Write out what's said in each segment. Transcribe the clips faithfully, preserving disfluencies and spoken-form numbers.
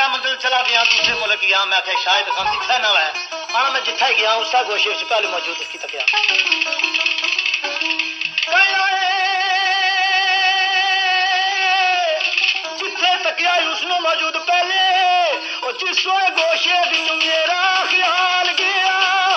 मंजिल चला गया, दूसरे मुल्क गया, मैं आख्या शायद खान जिथे ना है आना, मैं जिथे गया उसका गोशे पहले मौजूद उसकी तकिया जिथे तकिया उसने मौजूद पहले और जिस गोशे दिन मेरा ख्याल गया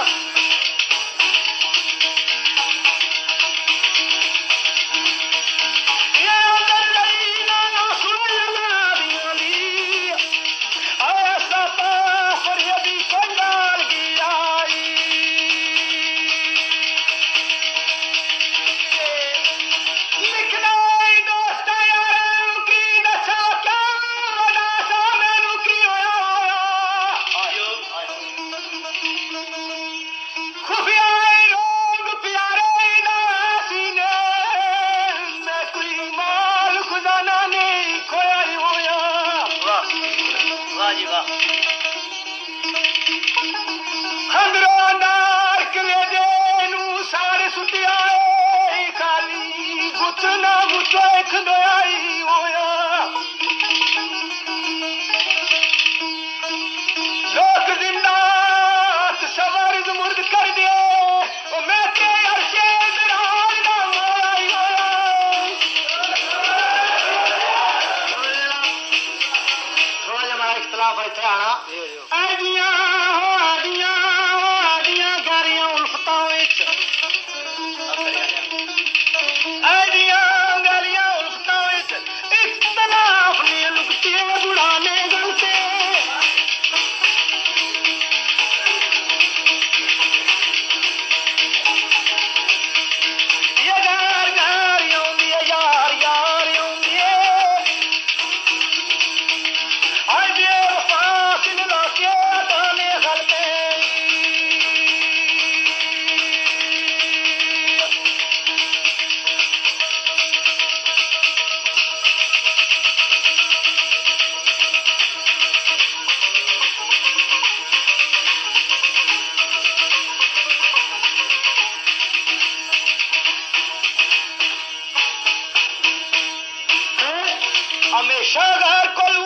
हमेशा गैर कोलू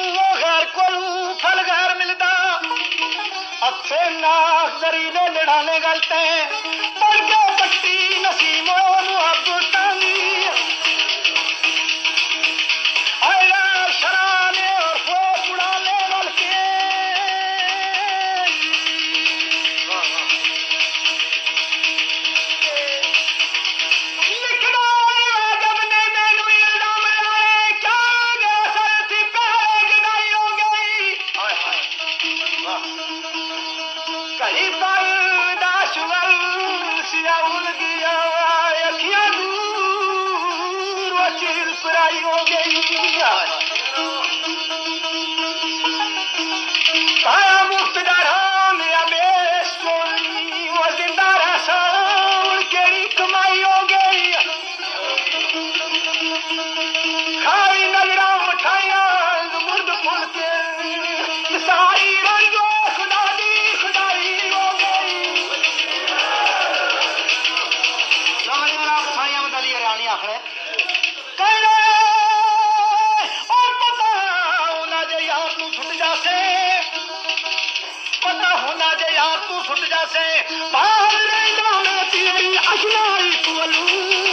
गैर कोलू फल गैर मिलता अच्छे नाक जरीले लड़ाने गलते पढ़ के पट्टी नसीमो मुहब्बतानी आया शराने और फो पुड़ाने वाल के हो गई मुफ्त डराम वो जिंदा रहा केड़ी कमाई हो गई खाई नजरा मिठाइया मुर्द फुल के सारी रंगो खुदा दी खुदाई हो गई मिठाइया में दली रानी आखड़े पता होना जे यार तू छुट जासे बाहर रहना मैं तेरी अशनाई कोलू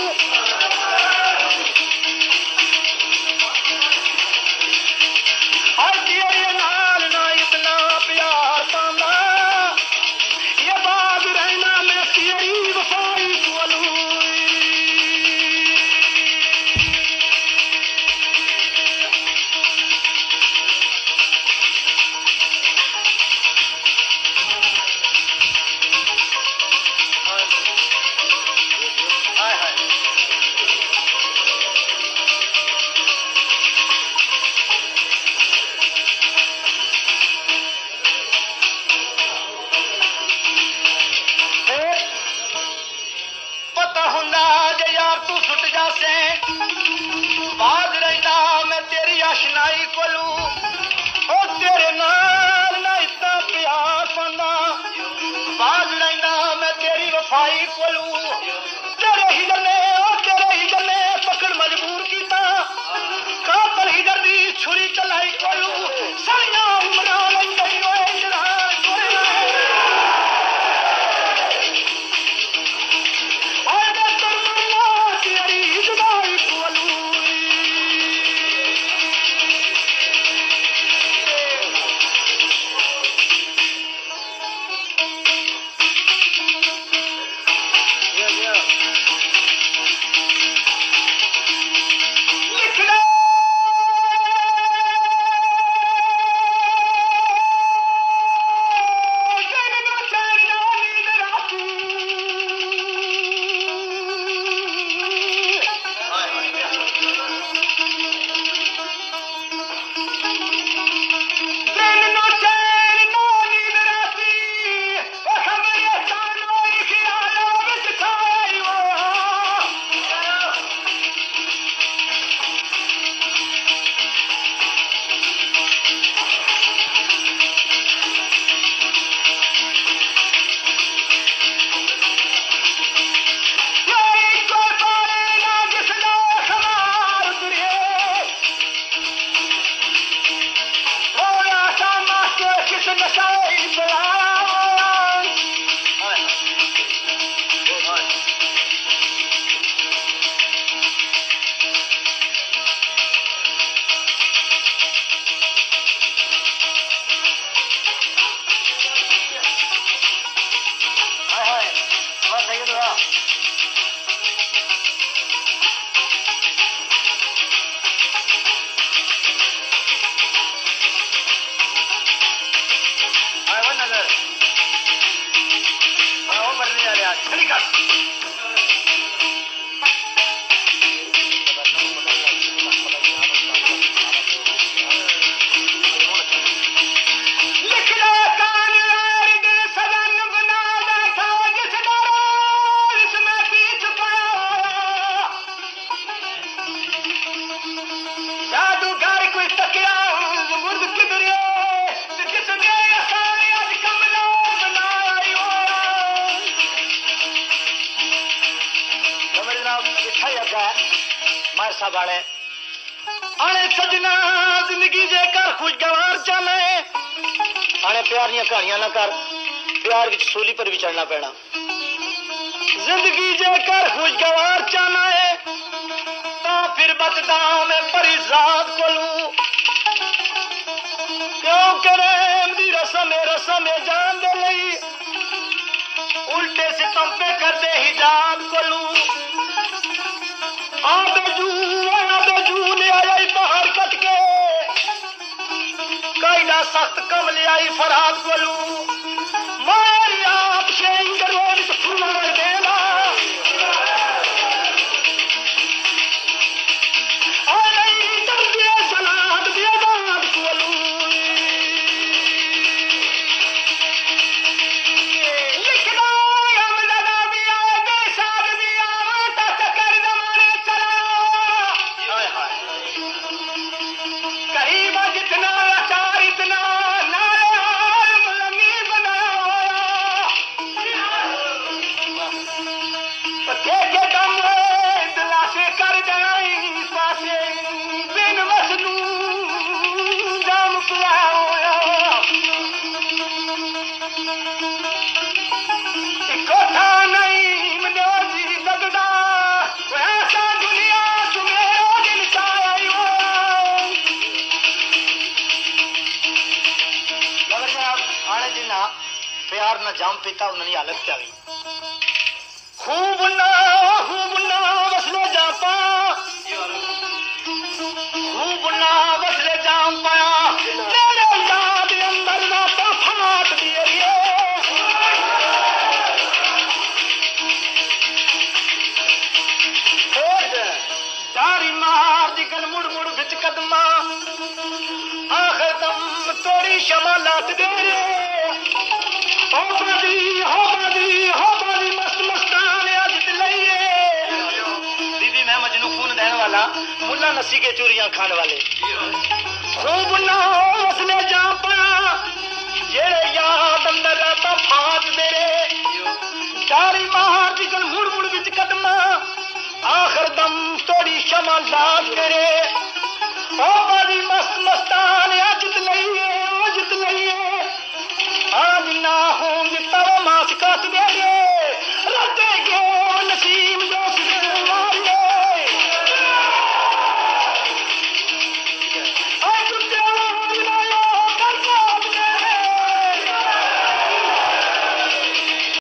और तेरे नाल ना इतना प्यार पाना ये बात रहना मैं तेरी वफाई कोलू बाज रहना मैं तेरी आशनाई कोलू और तेरे नाल ना इतना प्यार पाना बाज रहना मैं तेरी वफाई कोलू तेरे हिजर ने और तेरे हिजर ने पकड़ मजबूर किया कातल हिजर दी छुरी चलाई कोलू सरिया वाले आने सजना जिंदगी जेकर खुशगवार चले आने प्यार दियां कहानियां ना कर प्यार विच सूली पर भी चढ़ना पैना जिंदगी जेकर खुशगवार चले तो फिर बचदा मैं परी जात कोलू क्यों करे दी रस्म रस्म जान दे लई उल्टे सितम पे कर दे हिजाब कोलू आबेजू आबेजू ले आई बाहर कट के कैला सख्त कम ले आई फराद कोलू मारी आप शेंग रोड फुला देला आई दम दिया सलाद दिया दाद कोलू लिखना हम लगा दिया बेसाद दिया टच कर जमाने करीब जितना अचार इतना नारायणी बनाया के दम दिलासे कर जाई पासे बिन वसनू दम पिया कोठा नहीं मनोजी लगदा ऐसा दुनिया तुम्हें दिन चायो आने दिन प्यार न जाम पीता उन्होंने हालत क्या हुई खूब ना खूब ना बसले जापा खूब ना बसले जाम पाया मेरे याद अंदर ना फाट दिए दारी मार दिगन मुड़ मुड़ बिच कदमा आखिर दम तोड़ी शमा लात दे रे हो बाजी हो बाजी हो बाजी मस्त मस्तान आज दिलइए दीदी मैं मजनू खून देने वाला मुल्ला नसी के चूरियां खाने वाले खूब ना उसने जा पाया जेरे याद अंदर रहता फाट दे रे दारी मार दिगन मुड़ मुड़ बिच कदमा आखिर दम तोड़ी शमा लात दे रे ओ बाजी मस्त मस्तान आज दिलइए आज दिलइए आज ना होंगे तब मास काट दे